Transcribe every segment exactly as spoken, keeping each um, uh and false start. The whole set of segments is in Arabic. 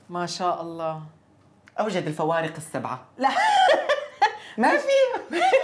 ما شاء الله. اوجد الفوارق السبعه. لا ما في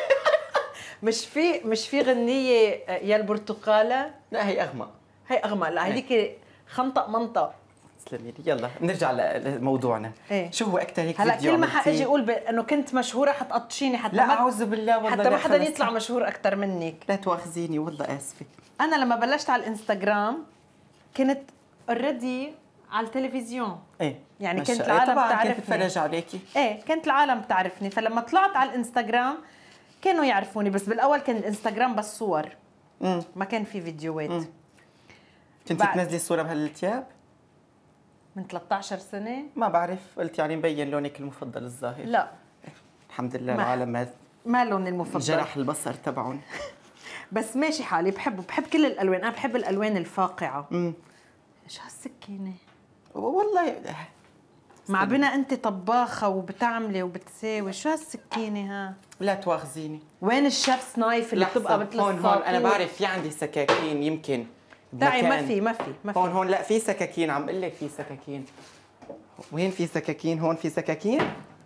مش في مش في غنيه يا البرتقاله. لا هي اغمق. هي اغمق. لا هذيك خنطق منطق. تسلمي لي. يلا بنرجع لموضوعنا. ايه؟ شو هو اكثر هيك هلا فيديو كل ما حاجي اقول ب... انه كنت مشهوره حتقطشيني حتى لا ما اعوذ بالله والله حتى ما حدا خلص. يطلع مشهور اكثر منك. لا تواخذيني والله اسفه. انا لما بلشت على الانستغرام كنت اوريدي على التلفزيون. ايه يعني مشا. كنت العالم طبعا بتعرفني. كنت بتفرج عليكي. ايه كنت العالم بتعرفني، فلما طلعت على الانستغرام كانوا يعرفوني، بس بالاول كان الانستغرام بس صور. امم ما كان في فيديوهات. مم. كنت بعد. تنزلي صوره بهالثياب؟ من ثلاثة عشر سنه. ما بعرف، قلت يعني مبين لونك المفضل الظاهر. لا الحمد لله ما- العالم ما ما لوني المفضل. جرح البصر تبعهم. بس ماشي حالي، بحبه، بحب كل الالوان، انا بحب الالوان الفاقعه. امم شو هالسكينه؟ والله مع بنا انت طباخه وبتعملي وبتساوي، شو هالسكينه ها؟ لا تواخذيني. وين الشيف نايف اللي لحظة. بتبقى مثل هون هون انا الساطور؟ بعرف في عندي سكاكين يمكن داعي ما بمكان. في ما في ما في. هون هون لا في سكاكين، عم اقول لك في سكاكين. وين في سكاكين؟ هون في سكاكين؟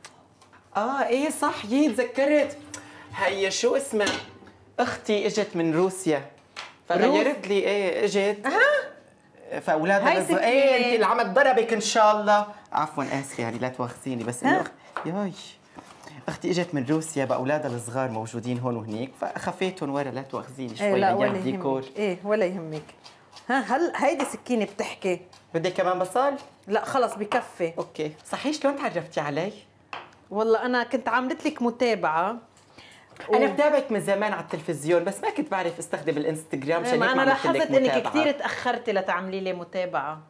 اه ايه صح، يي تذكرت. هي شو اسمها؟ اختي اجت من روسيا فغيرت لي. ايه اجت ها فاولادها هاي بز... سكينة. ايه انت اللي عم تضربك ان شاء الله. عفوا اسفه يعني لا تواخذيني، بس انه ها؟ أخ... ياي اختي اجت من روسيا باولادها الصغار موجودين هون وهنيك فخفيتهم ورا، لا تواخذيني شوي. ايه لا ايام ولا ديكور. يهمك. ايه ولا يهمك. ها هل هيدي سكينه بتحكي؟ بدك كمان بصل؟ لا خلص بكفي. اوكي. صحيح شلون تعرفتي علي؟ والله انا كنت عاملت لك متابعه. انا بتابعك من زمان على التلفزيون بس ما كنت بعرف استخدم الانستغرام، إيه عشان ما هيك انا ما عملت لك لاحظت انك متابعة. كثير تاخرتي لتعملي لي متابعه.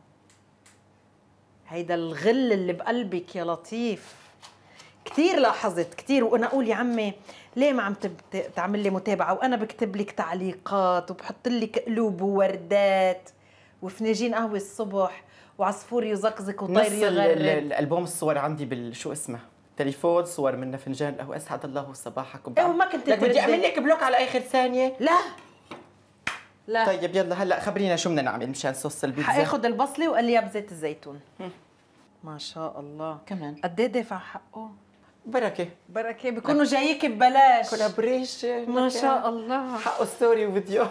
هيدا الغل اللي بقلبك يا لطيف كثير لاحظت كثير، وانا اقول يا عمي ليه ما عم تب- تعمل لي متابعه وانا بكتب لك تعليقات وبحط لك قلوب ووردات وفناجين قهوه الصبح وعصفور يزقزق نص وطير ال- ال- يغرد. الالبوم الصور عندي بالشو اسمه تليفون، صور منا فنجان قهوه. اسعد الله صباحكم. إيه وما كنت لك بدي تردي. اعمل لك بلوك على اخر ثانيه. لا لا طيب يلا هلا خبرينا شو بدنا نعمل مشان صوص البيتزا. حاخذ البصله وقليها بزيت الزيتون. ما شاء الله. كمان قد ايه دافع حقه؟ بركه. بركه بيكونوا جايك ببلاش. كولابريشن ما شاء الله. حقه ستوري وفيديو.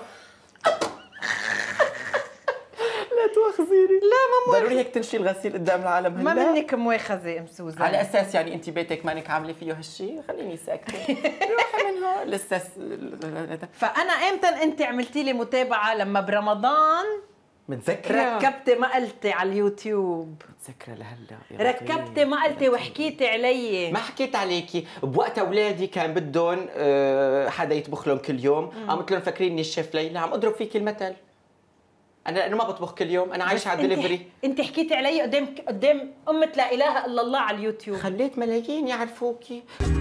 لا تواخذيني. لا ما ضروري هيك تنشي الغسيل قدام العالم هلا. ما منك مواخذه ام سوزان. على اساس يعني انت بيتك مانك عامله فيه هالشيء، خليني ساكته. روحي منها لسه س... فانا امتى انت عملتي لي متابعه؟ لما برمضان متذكره ركبتي مقلتي على اليوتيوب. متذكره لهلا يا ركبتي مقلتي وحكيتي علي. ما حكيت عليكي بوقت اولادي كان بدهم آه، حدا يطبخ لهم كل يوم. قامت لهم فاكريني الشيف ليلى، عم اضرب فيك المثل. انا لانه ما بطبخ كل يوم، انا عايشه على الدليفري. انت حكيتي علي قدام قدام امه لا اله الا الله على اليوتيوب. خليت ملايين يعرفوكي.